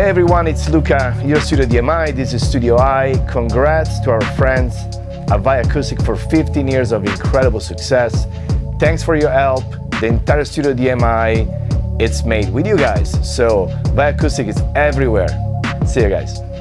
Hey everyone, it's Luca, your Studio DMI, this is Studio I. Congrats to our friends at Acoustic for 15 years of incredible success. Thanks for your help. The entire Studio DMI, it's made with you guys. So Acoustic is everywhere. See you guys.